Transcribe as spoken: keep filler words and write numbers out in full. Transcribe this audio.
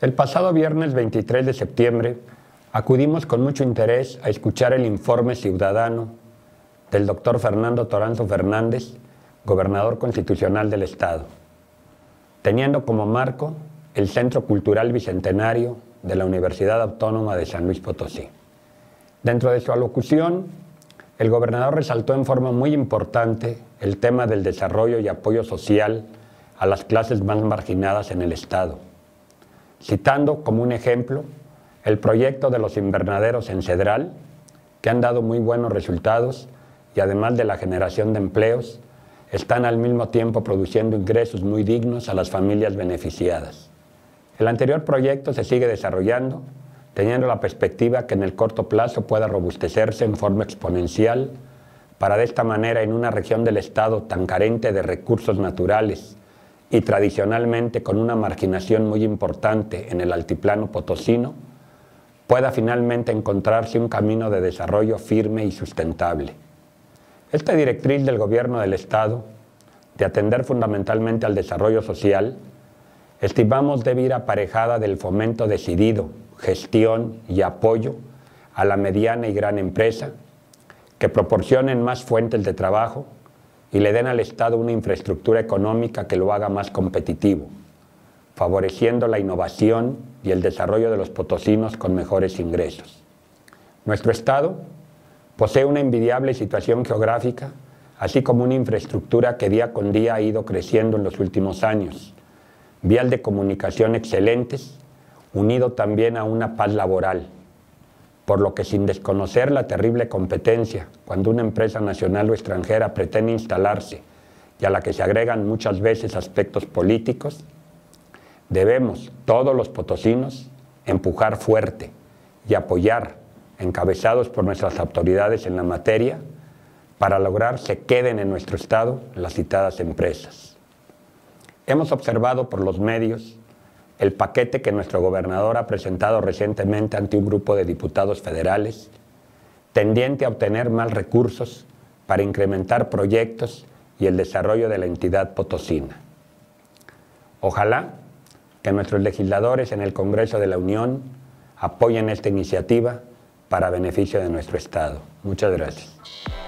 El pasado viernes veintitrés de septiembre acudimos con mucho interés a escuchar el informe ciudadano del doctor Fernando Toranzo Fernández, gobernador constitucional del Estado, teniendo como marco el Centro Cultural Bicentenario de la Universidad Autónoma de San Luis Potosí. Dentro de su alocución, el gobernador resaltó en forma muy importante el tema del desarrollo y apoyo social a las clases más marginadas en el Estado, citando como un ejemplo el proyecto de los invernaderos en Cedral, que han dado muy buenos resultados y además de la generación de empleos, están al mismo tiempo produciendo ingresos muy dignos a las familias beneficiadas. El anterior proyecto se sigue desarrollando, teniendo la perspectiva que en el corto plazo pueda robustecerse en forma exponencial, para de esta manera en una región del Estado tan carente de recursos naturales y tradicionalmente con una marginación muy importante en el altiplano potosino, pueda finalmente encontrarse un camino de desarrollo firme y sustentable. Esta directriz del gobierno del Estado, de atender fundamentalmente al desarrollo social, estimamos debe ir aparejada del fomento decidido, gestión y apoyo a la mediana y gran empresa, que proporcionen más fuentes de trabajo y le den al Estado una infraestructura económica que lo haga más competitivo, favoreciendo la innovación y el desarrollo de los potosinos con mejores ingresos. Nuestro Estado posee una envidiable situación geográfica, así como una infraestructura que día con día ha ido creciendo en los últimos años, vías de comunicación excelentes, unido también a una paz laboral, por lo que sin desconocer la terrible competencia cuando una empresa nacional o extranjera pretende instalarse y a la que se agregan muchas veces aspectos políticos, debemos, todos los potosinos, empujar fuerte y apoyar, encabezados por nuestras autoridades en la materia, para lograr se queden en nuestro Estado las citadas empresas. Hemos observado por los medios el paquete que nuestro gobernador ha presentado recientemente ante un grupo de diputados federales, tendiente a obtener más recursos para incrementar proyectos y el desarrollo de la entidad potosina. Ojalá que nuestros legisladores en el Congreso de la Unión apoyen esta iniciativa para beneficio de nuestro Estado. Muchas gracias.